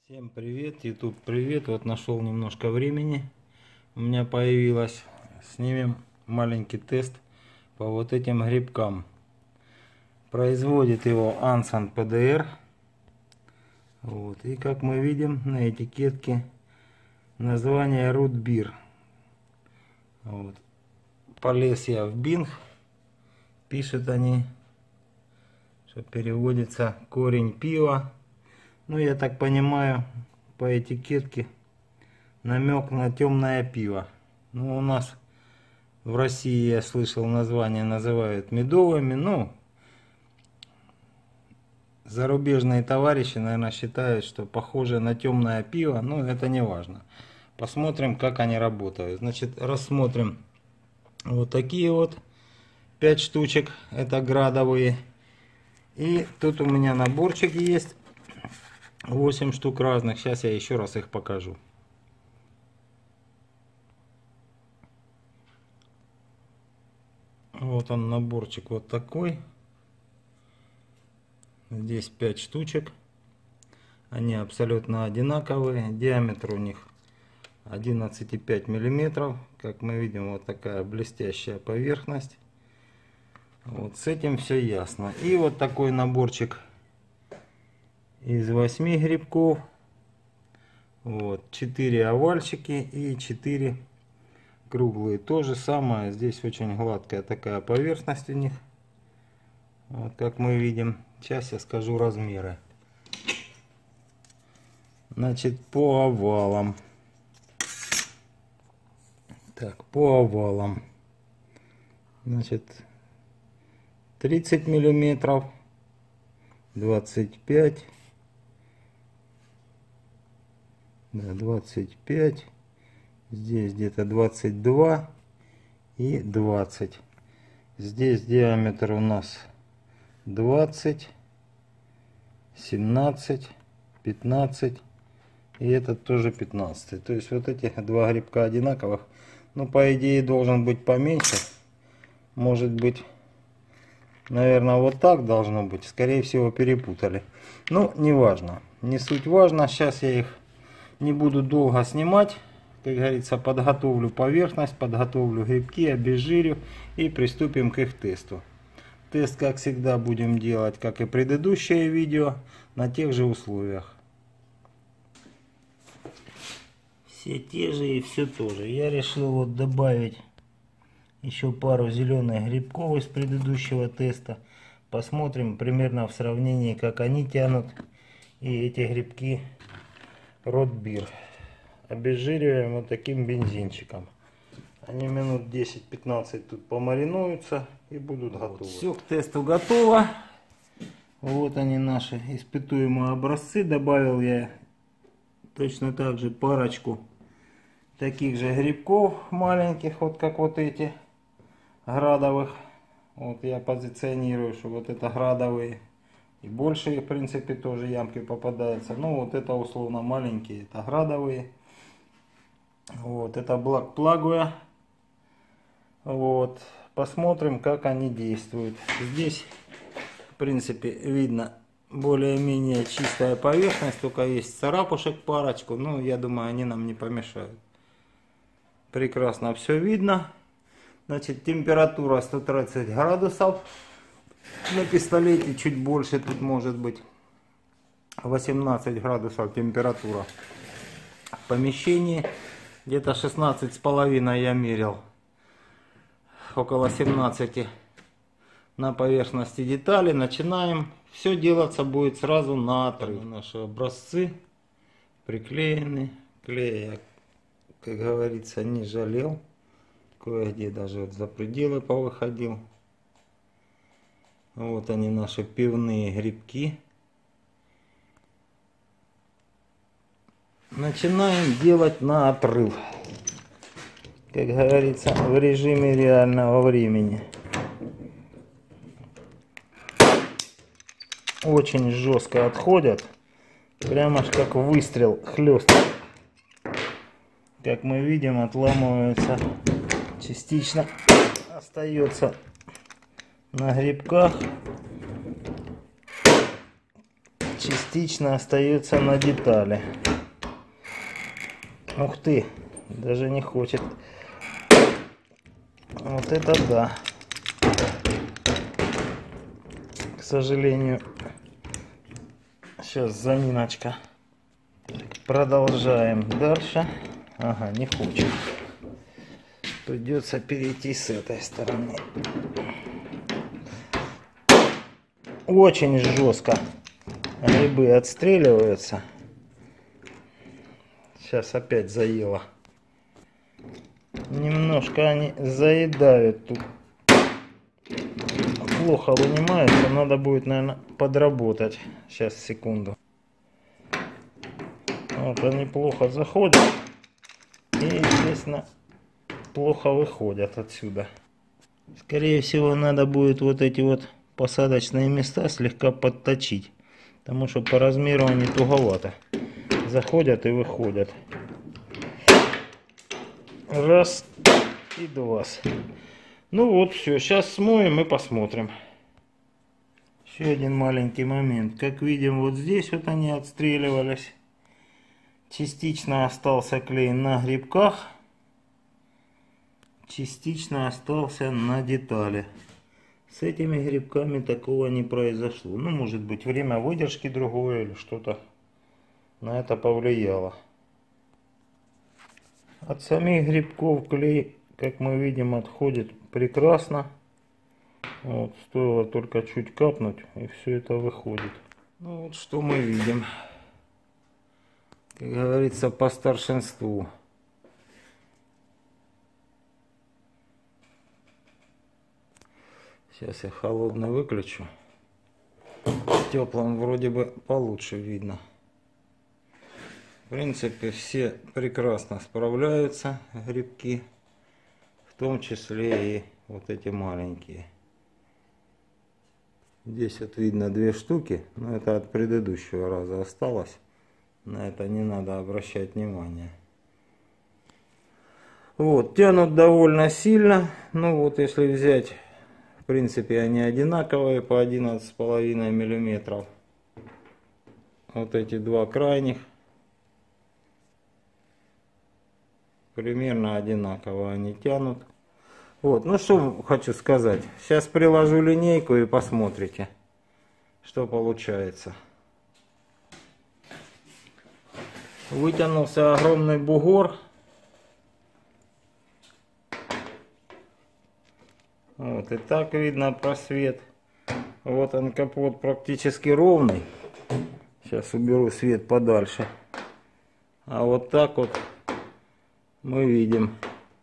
Всем привет, YouTube привет. Вот нашел немножко времени, у меня появилось. Снимем маленький тест по вот этим грибкам. Производит его Ansan PDR. Вот. И как мы видим на этикетке название Root Beer. Вот. Полез я в Bing, пишут они, что переводится корень пива. Ну, я так понимаю, по этикетке намек на темное пиво. Ну, у нас в России, я слышал, название называют медовыми. Ну, зарубежные товарищи, наверное, считают, что похоже на темное пиво. Но это не важно. Посмотрим, как они работают. Значит, рассмотрим вот такие вот 5 штучек. Это градовые. И тут у меня наборчик есть. 8 штук разных. Сейчас я еще раз их покажу. Вот он, наборчик вот такой. Здесь 5 штучек. Они абсолютно одинаковые. Диаметр у них 11,5 миллиметров. Как мы видим, вот такая блестящая поверхность. Вот с этим все ясно. И вот такой наборчик из 8 грибков. Вот 4 овальчики и 4 круглые. То же самое. Здесь очень гладкая такая поверхность у них. Вот как мы видим. Сейчас я скажу размеры. Значит, по овалам. Так, по овалам. Значит, 30 миллиметров, 25, да, 25, здесь где-то 22 и 20. Здесь диаметр у нас 20, 17, 15 и этот тоже 15. То есть вот эти два грибка одинаковых. Ну, по идее, должен быть поменьше. Может быть, наверное, вот так должно быть. Скорее всего, перепутали. Ну, не важно. Не суть важно. Сейчас я их не буду долго снимать. Как говорится, подготовлю поверхность, подготовлю грибки, обезжирю и приступим к их тесту. Тест, как всегда, будем делать, как и предыдущее видео, на тех же условиях. Все те же и все тоже. Я решил вот добавить еще пару зеленых грибков из предыдущего теста. Посмотрим примерно в сравнении, как они тянут и эти грибки Root Beer. Обезжириваем вот таким бензинчиком. Они минут 10-15 тут помаринуются и будут готовы. Все к тесту готово. Вот они, наши испытуемые образцы. Добавил я точно так же парочку таких же грибков маленьких, вот как вот эти градовых. Вот я позиционирую, что вот это градовые. И большие, в принципе, тоже ямки попадаются. Ну, вот это условно маленькие, это градовые. Вот, это Black Plague. Вот, посмотрим, как они действуют. Здесь, в принципе, видно более-менее чистая поверхность, только есть царапушек парочку. Ну, я думаю, они нам не помешают. Прекрасно все видно. Значит, температура 130 градусов. На пистолете чуть больше, тут может быть 18 градусов температура в помещении. Где-то 16,5 я мерил. Около 17 на поверхности детали. Начинаем. Все делаться будет сразу на отрыв. Наши образцы приклеены. Клея, как говорится, не жалел. Кое-где даже вот за пределы повыходил. Вот они, наши пивные грибки. Начинаем делать на отрыв. Как говорится, в режиме реального времени. Очень жестко отходят. Прямо аж как выстрел хлест. Как мы видим, отламываются. Частично остается на грибках. частично остается на детали. Ух ты, даже не хочет. Вот это да. К сожалению. Сейчас заминочка. Продолжаем дальше. Ага, не хочет. Придется перейти с этой стороны. Очень жестко грибы отстреливаются. Сейчас опять заело. Немножко они заедают тут. Плохо вынимаются. Надо будет, наверное, подработать. Сейчас, секунду. Вот они плохо заходят. И, естественно, плохо выходят отсюда. Скорее всего, надо будет вот эти вот посадочные места слегка подточить. Потому что по размеру они туговато. Заходят и выходят. Раз и два. Ну вот, все. Сейчас смоем и посмотрим. Еще один маленький момент. Как видим, вот здесь вот они отстреливались. Частично остался клей на грибках. Частично остался на детали. С этими грибками такого не произошло. Ну, может быть, время выдержки другое или что-то на это повлияло. От самих грибков клей, как мы видим, отходит прекрасно. Вот, стоило только чуть капнуть, и все это выходит. Ну вот что мы видим. Как говорится, по старшинству. Сейчас я холодный выключу. В теплом вроде бы получше видно. В принципе, все прекрасно справляются, грибки. В том числе и вот эти маленькие. Здесь вот видно 2 штуки, но это от предыдущего раза осталось. На это не надо обращать внимание. Вот, тянут довольно сильно. Ну вот, если взять, в принципе, они одинаковые по 11,5 миллиметров. Вот эти 2 крайних. Примерно одинаково они тянут. Вот, ну что хочу сказать. Сейчас приложу линейку и посмотрите, что получается. Вытянулся огромный бугор. Вот, и так видно просвет. Вот он, капот практически ровный. Сейчас уберу свет подальше. А вот так вот мы видим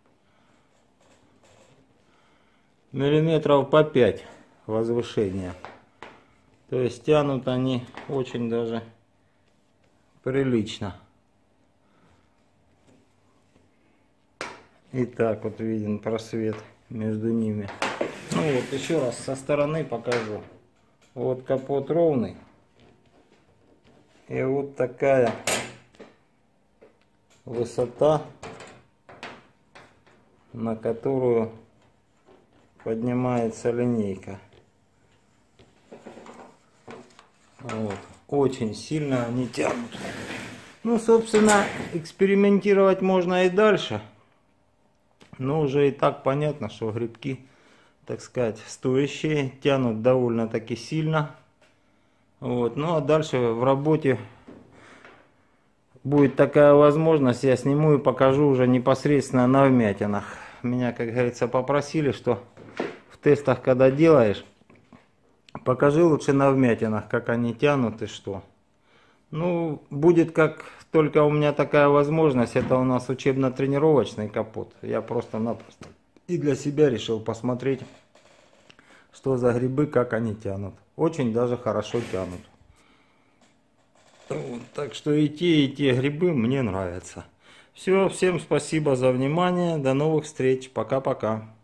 миллиметров по 5 возвышения. То есть тянут они очень даже прилично. И так вот виден просвет между ними. Ну вот еще раз со стороны покажу. Вот капот ровный. И вот такая высота, на которую поднимается линейка. Вот. Очень сильно они тянут. Ну, собственно, экспериментировать можно и дальше. Но уже и так понятно, что грибки, так сказать, стоящие, тянут довольно-таки сильно. Вот. Ну, а дальше в работе будет такая возможность, я сниму и покажу уже непосредственно на вмятинах. Меня, как говорится, попросили, что в тестах, когда делаешь, покажи лучше на вмятинах, как они тянут и что. Ну, будет как только у меня такая возможность. Это у нас учебно-тренировочный капот. Я просто-напросто и для себя решил посмотреть, что за грибы, как они тянут. Очень даже хорошо тянут. Вот, так что и те грибы мне нравятся. Все, всем спасибо за внимание. До новых встреч. Пока-пока.